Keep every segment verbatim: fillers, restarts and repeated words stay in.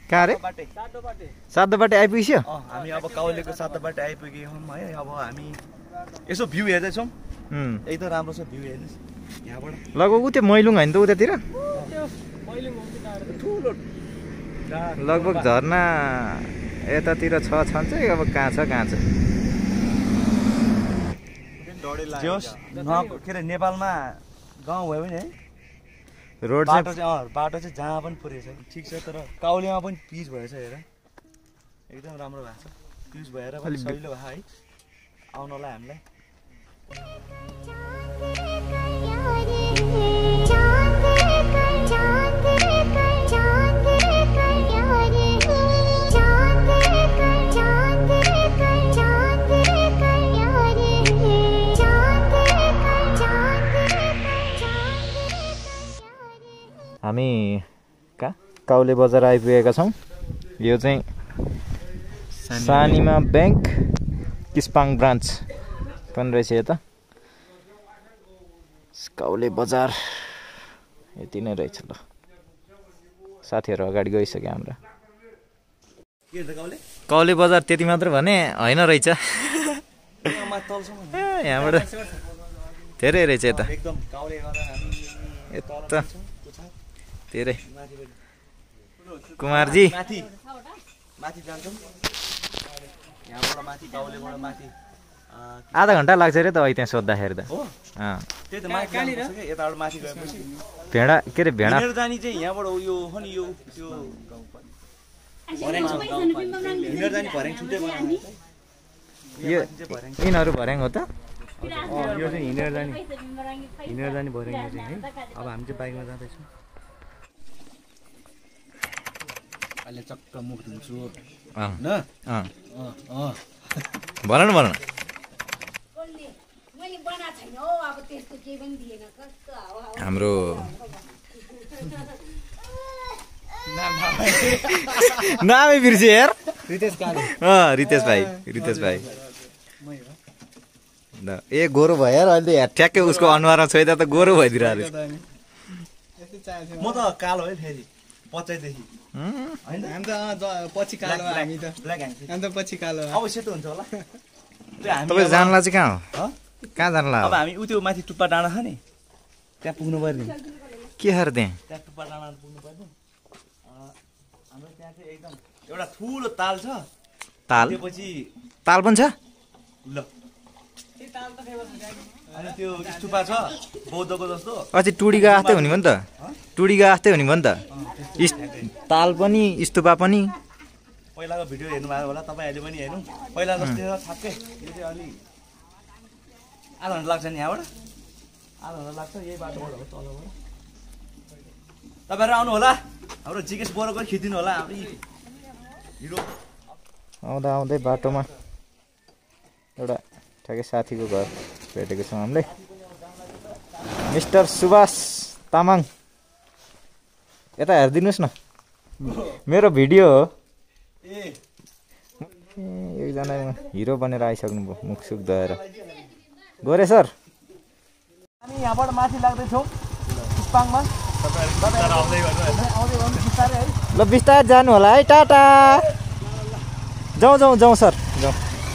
कहाँ रे सातो बाटे आइपुग्यो हामी अब काउलेको सातो बाटे आइपुग्यौँ है अब हामी यसो भ्यू हेर्दैछौँ एकदम राम्रो छ भ्यू हेर्नुहोस् यहाँबाट लगभग उ त्यो मैलुङ होइन त उतातिर लगभग झरना यतातिर छ छन् चाहिँ अब कहाँ छ कहाँ छ के अरे नेपालमा गाउँ भयो भने है रोड बाटो चाहिँ बाटो चाहिँ जहाँ पनि पुरेछ ठिक छ तर काउलेमा पनि पिच भएछ हेर एकदम राम्रो भएको छ पिच भएर पनि सजिलो भयो है आउनलाई हामीलाई हामी कहाँ काउले बजार आइपुगेका छौँ यो चाहिँ सानिमा ब्याङ्क किस्पाङ ब्रान्च पनि रहेछ यता काउले बजार यति नै रहेछ ल साथीहरू अगाडि गइसक्यो हाम्रो काउले बजार त्यति मात्र भने होइन रहेछ यहाँबाट धेरै रहेछ यता यता धेरै कुमारजी आधा घन्टा लाग्छ अरे त अहिले त्यहाँ सोद्धाखेरि त भेडा के अरे भेडा यो यिनीहरू भर्याङ हो त यो चाहिँ हिँडेर जाने हिँडेर जाने भर्याङ चाहिँ है अब हामी चाहिँ बाइकमा जाँदैछौँ अहिले चक्क मुख धुन्छु भन न भन न हाम्रो नामै बिर्से यार रितेश काले अँ रितेश भाइ रितेश भाइ ए गोरो भयो यार अहिले त ठ्याक्कै उसको अनुहारमा छोइदा त गोरो भइदिरहेको म त कालो है फेरि पचाइदेखि पछि कालो हामी त हामी त पछि कालो अब सेतो हुन्छ होला तपाईँ जानला चाहिँ कहाँ हो कहाँ जानला अब हामी उ त्यो माथि टुप्पा डाँडा छ नि त्यहाँ पुग्नु पर्ने के हर त्यहाँ त्यहाँ टुप्पा डाँडा पुग्नु पर्ने हाम्रो त्यहाँ चाहिँ एकदम एउटा ठुलो ताल छ ताल त्यसपछि ताल पनि छ ल अनि त्यो स्तूपा छ बौद्धको जस्तो अझै टुडीगा जस्तै हुने भयो नि त टुडीगा जस्तै हुने भयो नि त ताल पनि स्तूपा पनि पहिलाको भिडियो हेर्नु भएको होला तपाईँहरूले पनि हेर्नु पहिला जस्तै छाक्कै यो चाहिँ अलि आधा घन्टा लाग्छ नि यहाँबाट आधा घन्टा लाग्छ यही बाटोबाट हो तलबाट तपाईँहरू आउनु होला हाम्रो जिकेस बोरोको खिचिदिनु होला हाम्रो हिरो आउँदा आउँदै बाटोमा एउटा ठ्याक्कै साथीको घर भेटेको छौँ हामीले मिस्टर सुभाष तामाङ यता हेरिदिनुहोस् न मेरो भिडियो हो एकजना हिरो बनेर आइसक्नु भयो मुखसुख धोएर गोरे सर हामी यहाँबाट माथि लाग्दैछौँ किस्पाङमा ल बिस्तारै जानु होला है टाटा जाउँ जाउँ जाउँ सर जाउँ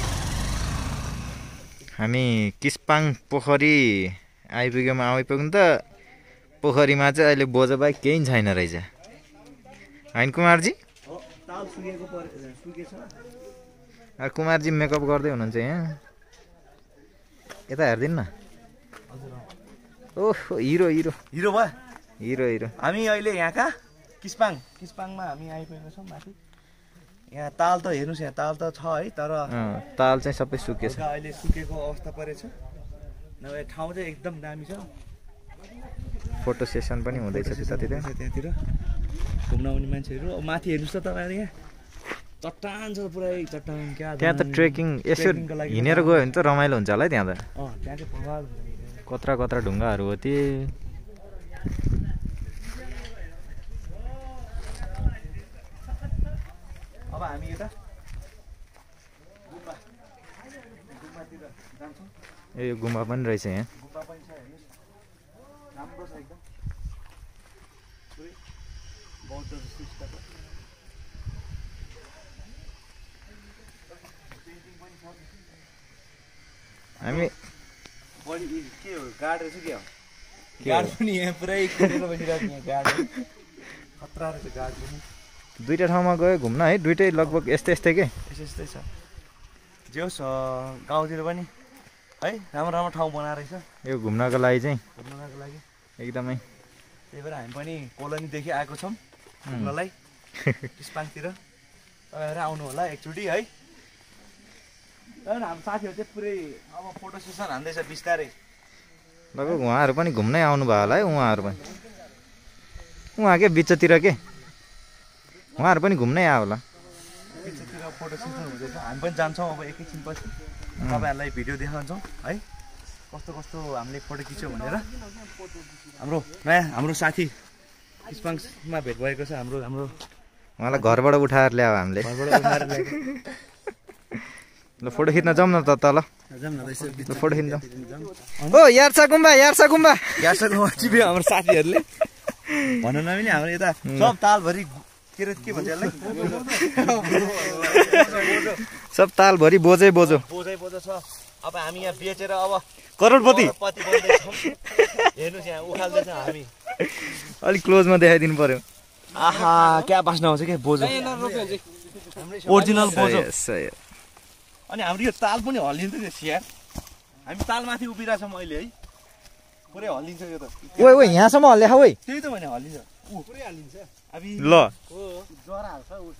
हामी किस्पाङ पोखरी आइपुग्यौँ आइपुग्नु त पोखरीमा चाहिँ अहिले बोझो बाहेक केही छैन रहेछ होइन कुमारजी कुमारजी मेकअप गर्दै हुनुहुन्छ यहाँ यता हेरिदिनु न ओहो हिरो हिरो हिरो भयो हिरो हिरो हामी अहिले यहाँ कहाँ किस्पाङ किस्पाङमा हामी आइपुगेको छौँ माथि यहाँ ताल त हेर्नुहोस् यहाँ ताल त छ है तर ताल चाहिँ सबै सुकेछ अहिले सुकेको अवस्था परेछ नभए ठाउँ चाहिँ एकदम दामी छ फोटो सेसन पनि हुँदैछ त्यतातिर त्यहाँतिर घुम्न आउने मान्छेहरू माथि हेर्नुहोस् त तपाईँहरू यहाँ चट्टान छ पुरै चट्टान क्या त्यहाँ त ट्रेकिङ यसो हिँडेर गयो भने त रमाइलो हुन्छ होला है त्यहाँ त अँ त्यहाँ चाहिँ प्रभाव कत्रा कत्रा ढुङ्गाहरू हो त्यो अब हामी यता गुम्बा गुम्बातिर जान्छौँ ए यो गुम्बा पनि रहेछ यहाँ गुम्बा पनि छ हेर्नुहोस् राम्रो छ एकदम बौद्ध हामी बडी के हो गाड रहेछ के हो गाड पनि यहाँ पुरै कुदेर बसिरहेको यहाँ गाड खतरा रहेछ गाड पनि दुईटा ठाउँमा गयो घुम्न है दुईटै लगभग यस्तै यस्तै के यस्तै यस्तै छ जे होस् गाउँतिर पनि है राम्रो राम्रो ठाउँ बनाएर रहेछ यो घुम्नको लागि चाहिँ घुम्नको लागि एकदमै त्यही भएर हामी पनि कोलोनीदेखि आएको छौँ घुम्नलाई टिस्पाङतिर तपाईँहरू आउनु होला एकचोटि है हाम्रो साथीहरू चाहिँ पुरै अब फोटो सेसन हान्दैछ बिस्तारै लगभग उहाँहरू पनि घुम्नै आउनु भयो होला है उहाँहरू पनि उहाँ के बिचतिर के उहाँहरू पनि घुम्नै आयो होला बिचतिर फोटो सेसन हुँदैछ हामी पनि जान्छौँ अब एकैछिनपछि तपाईँहरूलाई भिडियो देखाउँछौँ है कस्तो कस्तो हामीले फोटो खिच्यौँ भनेर हाम्रो नयाँ हाम्रो साथी टिस्पाङमा भेट भएको छ हाम्रो हाम्रो उहाँलाई घरबाट उठाएर ल्यायो हामीले घरबाट उठाएर ल्याएको ल फोटो खिच्न जाउँ न त तल जाउँ न ल फोटो खिच्न ओ यार्सा गुम्बा यार्सा गुम्बा यार्सा गुम्बा चिप्यो हाम्रो साथीहरूले भन्नु नमिल्ने हाम्रो यता सब तालभरि के रे के भन्छ यसलाई सब तालभरि बोजै बोजो बोजै बोजो छ अब हामी यहाँ बेचेर अब करोडपति पति बन्दैछौँ हेर्नुहोस् यहाँ उखाल्दैछ हामी अलिक क्लोजमा देखाइदिनु पर्यो आहा क्या बास्ना आउँछ क्या बोजो ओरिजिनल बोजो अनि हाम्रो यो ताल पनि हल्लिन्छ त्यो सियार हामी तालमाथि उभिरहेछौँ अहिले है पुरै हल्लिन्छ यो त ओइ ओइ यहाँसम्म हल्ल्या ओइ त्यही त भने हल्लिन्छ ऊ पुरै हल्लिन्छ अब ल जरा हाल्छ उठ्छ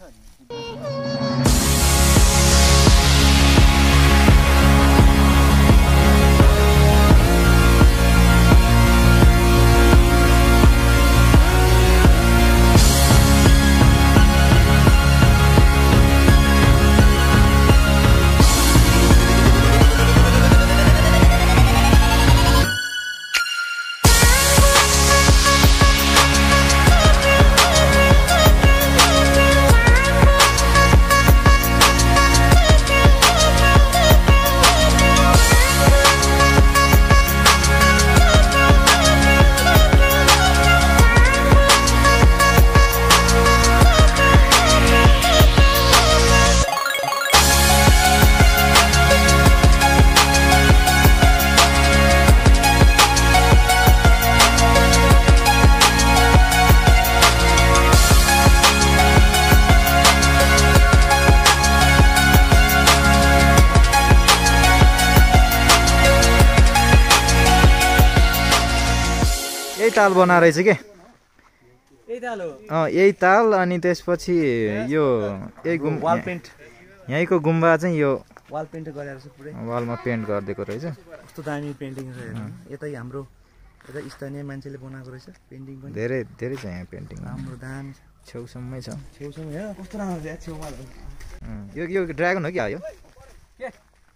ताल बना रहेछ के यही ताल हो अँ यही ताल अनि त्यसपछि यो यही गुम वाल पेन्ट यहीँको गुम्बा चाहिँ यो वाल पेन्ट गरेर छ पुरै वालमा पेन्ट गरिदिएको रहेछ कस्तो दामी पेन्टिङ छ हेर्नु यतै हाम्रो यता स्थानीय मान्छेले बनाएको रहेछ पेन्टिङ पनि धेरै धेरै छ यहाँ पेन्टिङ राम्रो दामी छ छेउसम्मै छ छेउसम्म हेर कस्तो राम्रो छ छेउमा यो यो ड्रागन हो क्या यो के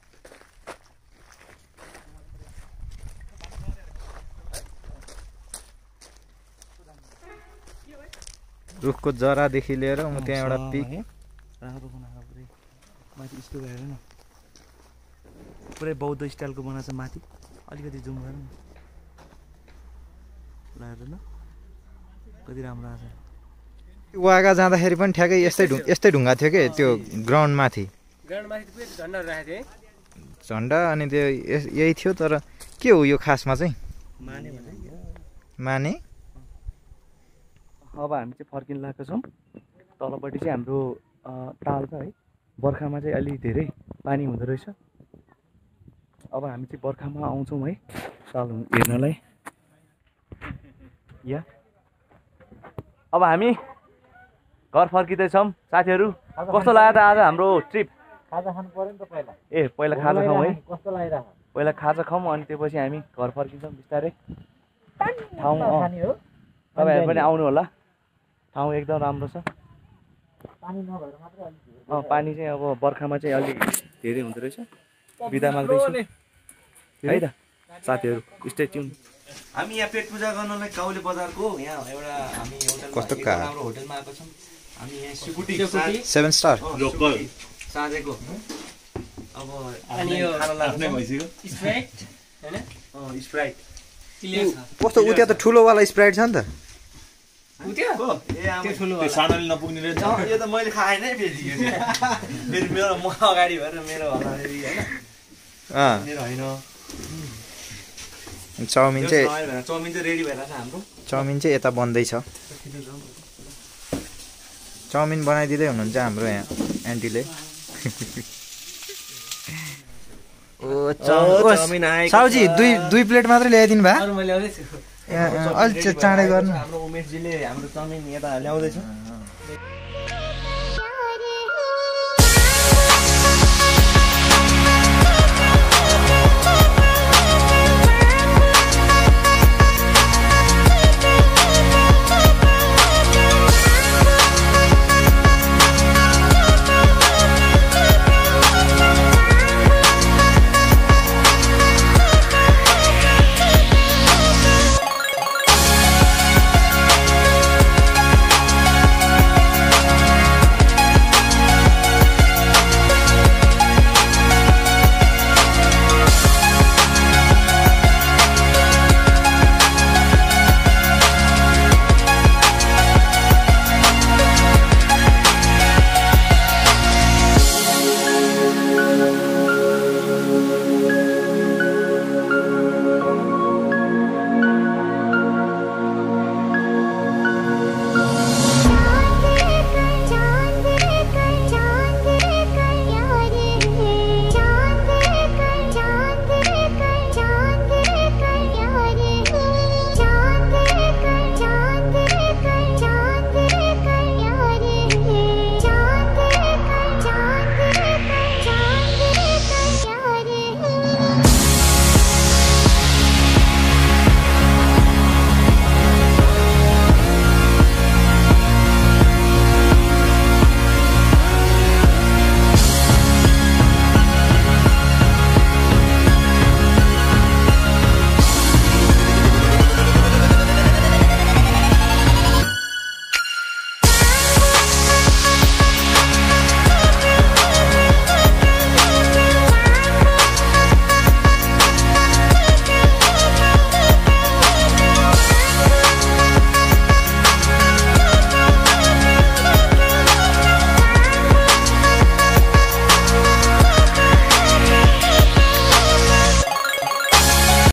रुखको जरादेखि लिएर म त्यहाँ एउटा पिक राम्रो बनाएको पुरै माथि यस्तो गएर न पुरै बौद्ध स्टाइलको बनाएको छ माथि अलिकति जुम गर न ल न कति राम्रो आछ वागा जाँदाखेरि पनि ठ्याक्कै यस्तै ढुङ यस्तै ढुङ्गा थियो के त्यो ग्राउन्ड माथि ग्राउन्ड माथि पुरै झन्डा राखेको थिए झन्डा अनि त्यो यही थियो तर के हो यो खासमा चाहिँ माने माने अब हामी चाहिँ फर्किन लागेको छौँ तलपट्टि चाहिँ हाम्रो ताल छ है बर्खामा चाहिँ अलि धेरै पानी हुँदो रहेछ अब हामी चाहिँ बर्खामा आउँछौँ है ताल हेर्नलाई या अब हामी घर फर्किँदैछौँ साथीहरू कस्तो लाग्यो त आज हाम्रो ट्रिप खाजा खानु पर्यो नि त पहिला ए पहिला खाजा खाउँ है कस्तो लागिरहेको पहिला खाजा खाउँ अनि त्यसपछि हामी घर फर्किन्छौँ बिस्तारै ठाउँ तपाईँहरू पनि आउनु होला ठाउँ एकदम राम्रो छ पानी नभएर मात्रै अलिक अँ पानी चाहिँ अब बर्खामा चाहिँ अलिक धेरै हुँदो रहेछ बिदा माग्दैछु है त साथीहरू स्टे ट्युन हामी यहाँ पेट पूजा गर्नलाई काउले बजारको यहाँ एउटा हामी कस्तो का राम्रो होटलमा आएको छौँ हामी यहाँ सिकुटी सेभेन स्टार लोकल साँझेको अब अनि यो खाना लाग्ने भइसक्यो स्प्राइट हैन अँ स्प्राइट क्लियर छ कस्तो उ त्यहाँ त ठुलोवाला स्प्राइट छ नि त उत्यो ए त्यो ठुलो त्यो सानोले नपुग्ने रहेछ यो त मैले खाएँ नै फेरि फेरि मेरो म अगाडि भएर मेरो होला फेरि होइन अँ मेरो होइन चाउमिन चाहिँ चाउमिन चाहिँ रेडी भइरहेको छ हाम्रो चाउमिन चाहिँ यता बन्दैछ चाउमिन बनाइदिँदै हुनुहुन्छ हाम्रो यहाँ आन्टीले ओ चाउमिन आएको साउजी दुई दुई प्लेट मात्रै ल्याइदिनु भए अरू मैले ल्याउँदै छु अलिक चाँडै गर्नु हाम्रो उमेशजीले हाम्रो चाउमिन यता ल्याउँदैछ